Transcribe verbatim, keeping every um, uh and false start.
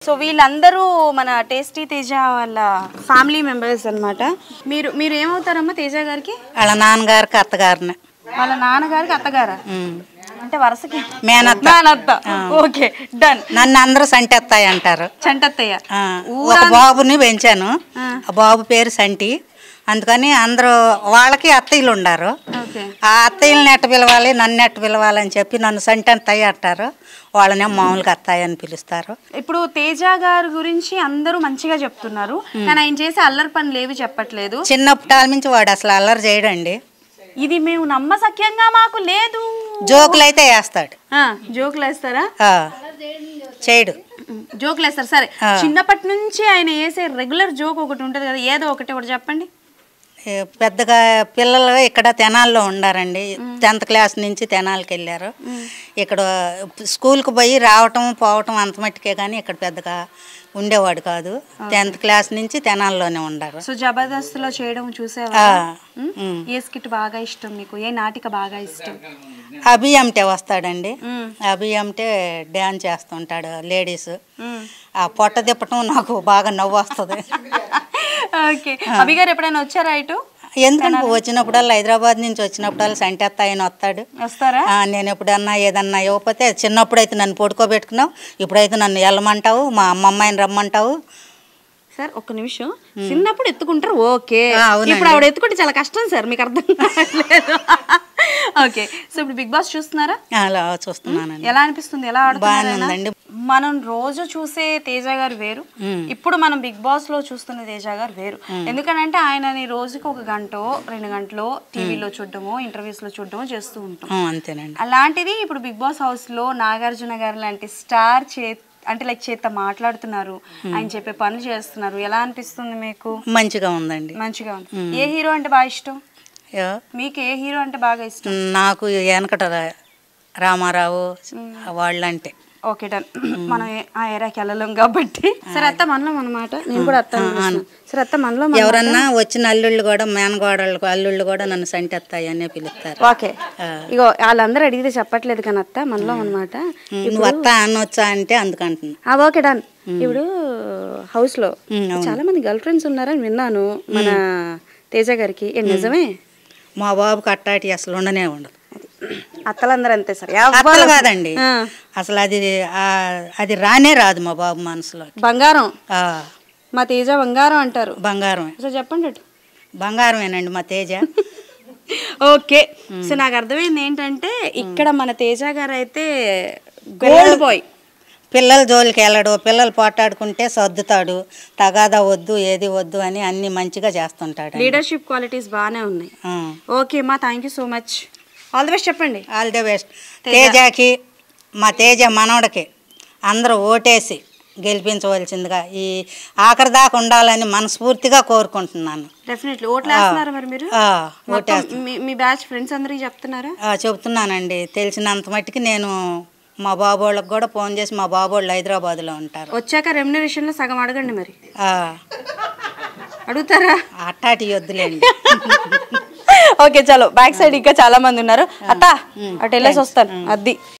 So వీళ్ళందరూ మన tasty Teja వాళ్ళ ఫ్యామిలీ మెంబర్స్ అన్నమాట. మీరు మీరు ఏమవుతారమ్మా తేజ గారికి? వాళ్ళ నాన్నగారికి అత్తగారిని. వాళ్ళ నాన్నగారికి అత్తగారా? అంటే వరుసకి మేనత్త. మేనత్త. Okay done. నన్ను అందరూ సంటెత్తాయి అంటారు. సంటెత్తయ్య. ఒక బాబుని పెంచాను, ఆ బాబు పేరు సంటి. అందుకని అందరూ వాళ్ళకి అత్తయ్యలు ఉండారు. ఆ అత్తయ్యలు నెట్ట పిలవాలి, నన్ను నెట్ట పిలవాలని చెప్పి నన్ను సంటెత్తయ్య అంటారు. వాళ్ళనే మామూలుగా అత్తయ్య అని పిలుస్తారు. ఇప్పుడు తేజ గారి గురించి అందరూ మంచిగా చెప్తున్నారు, కానీ ఆయన చేసే అల్లరి పనులు ఏవి చెప్పట్లేదు. చిన్నప్పటి నుంచి వాడు అసలు అల్లరి చేయడండి. ఇది మేము నమ్మసక్యంగా మాకు లేదు. జోకులు అయితే వేస్తాడు. జోకులు వేస్తారా? చేయడు, జోకులు వేస్తారు. సరే, చిన్నప్పటి నుంచి ఆయన వేసే రెగ్యులర్ జోక్ ఒకటి ఉంటుంది కదా, ఏదో ఒకటి ఒకటి చెప్పండి. పెద్దగా పిల్లలు ఇక్కడ తెనాల్లో ఉండారండి. టెన్త్ క్లాస్ నుంచి తెనాలకి వెళ్ళారు. ఇక్కడ స్కూల్కి పోయి రావటం పోవటం అంత మట్టుకే కానీ ఇక్కడ పెద్దగా ఉండేవాడు కాదు. టెన్త్ క్లాస్ నుంచి తెనాల్లోనే ఉండారు. సో జబర్దస్త్లో చేయడం చూసేవా? ఏ స్కిట్ బాగా ఇష్టం మీకు? ఏ నాటిక బాగా ఇష్టం? అభి అంటే వస్తాడండి. అభి అంటే డ్యాన్స్ చేస్తుంటాడు లేడీస్. ఆ పొట్ట తిప్పటం నాకు బాగా నవ్వు వస్తుంది. ఓకే, అభి గారు ఎప్పుడైనా వచ్చారా ఇటు? ఎందుకంటే వచ్చినప్పుడల్లా హైదరాబాద్ నుంచి వచ్చినప్పుడల్లా సంటెత్త ఆయన వస్తాడు. వస్తారా? నేను ఎప్పుడన్నా ఏదన్నా ఇవ్వకపోతే, చిన్నప్పుడైతే నన్ను పడుకోబెట్టుకున్నావు, ఇప్పుడైతే నన్ను వెళ్ళమంటావు, మా అమ్మమ్మాయిని రమ్మంటావు. సార్ ఒక్క నిమిషం, చిన్నప్పుడు ఎత్తుకుంటారు ఓకే, ఇప్పుడు ఆవిడ ఎత్తుకుంటే చాలా కష్టం సార్, మీకు అర్థం కావట్లేదు. ఓకే, సో ఇప్పుడు బిగ్ బాస్ చూస్తున్నారా? అలా చూస్తున్నానండి. ఎలా అనిపిస్తుంది? ఎలా ఆడుతున్నారండి? మనం రోజు చూసే తేజ గారు వేరు, ఇప్పుడు మనం బిగ్ బాస్ లో చూస్తున్న తేజ గారు వేరు. ఎందుకంటే ఆయనని రోజుకి ఒక గంట రెండు గంటలో టీవీలో చూడటమో ఇంటర్వ్యూస్ లో చూడటమో చేస్తూ ఉంటాం. అంతేనండి. అలాంటిది ఇప్పుడు బిగ్ బాస్ హౌస్ లో నాగార్జున గారు లాంటి స్టార్ చే అంటే లైక్ చేత మాట్లాడుతున్నారు, ఆయన చెప్పే పనులు చేస్తున్నారు. ఎలా అనిపిస్తుంది మీకు? మంచిగా ఉందండి. మంచిగా ఉంది. ఏ హీరో అంటే బాగా ఇష్టం మీకు? ఏ హీరో అంటే బాగా ఇష్టం? నాకు వెనకట రామారావు వాళ్ళంటే. Okay done. మనం ఆ ఏరియాకి వెళ్ళలేం కాబట్టి. సరే అత్త మనలో అన్నమాట, నేను కూడా అత్త. సరే అత్త మనలో ఎవరన్నా వచ్చిన అల్లుళ్ళు కూడా మేనగోడళ్ళు అల్లుళ్ళు కూడా నన్ను సంటెత్తాయి అనే పిలుస్తారు. ఓకే, ఇగో వాళ్ళందరూ అడిగితే చెప్పట్లేదు కానీ అత్త మనలో అనమాట. నువ్వు అత్త అనొచ్చా అంటే అందుకంటున్నా. Okay done. ఇప్పుడు హౌస్ లో చాలా మంది గర్ల్ ఫ్రెండ్స్ ఉన్నారని విన్నాను మన తేజ గారికి, నిజమే? మా బాబుకి అట్టాటి అసలు ఉండనే ఉండదు. అత్తలందరూ అంతే సార్. అత్తలు కాదండి, అసలు అది అది రానే రాదు మా బాబు మనసులో. బంగారం, మా తేజ బంగారం అంటారు. బంగారం చెప్పండి అటు. బంగారమేనండి మా తేజ. ఓకే, సో నాకు అర్థమైంది ఏంటంటే ఇక్కడ మన తేజ గారు అయితే గోల్డ్ బాయ్. పిల్లల జోలికి వెళ్ళడు, పిల్లలు పోటాడుకుంటే సర్దుతాడు, తగాదా వద్దు ఏది వద్దు అని అన్ని మంచిగా చేస్తుంటాడు. లీడర్షిప్ క్వాలిటీస్ బాగానే ఉన్నాయి. ఓకే మా, thank you so much. All the best చెప్పండి. All the best. తేజకి, మా తేజ మనవడికి అందరూ ఓటేసి గెలిపించవలసిందిగా ఈ ఆఖరి దాకా ఉండాలని మనస్ఫూర్తిగా కోరుకుంటున్నాను. డెఫినెట్లీ. ఓట్లు వేస్తున్నారా మరి మీరు? మీ బ్యాచ్ ఫ్రెండ్స్ అందరికి చెప్తున్నారా? చెప్తున్నానండి, తెలిసినంత మట్టికి. నేను మా బాబు వాళ్ళకి కూడా ఫోన్ చేసి, మా బాబు వాళ్ళు హైదరాబాద్లో ఉంటారు, వచ్చాక రెమ్యునరేషన్లో సగం అడగండి మరి. అడుగుతారా? అట్టాటి వద్దులేండి. ఓకే చలో, బ్యాక్ సైడ్ ఇంకా చాలా మంది ఉన్నారు. అత్త అటు వెళ్ళేసి వస్తాను. అది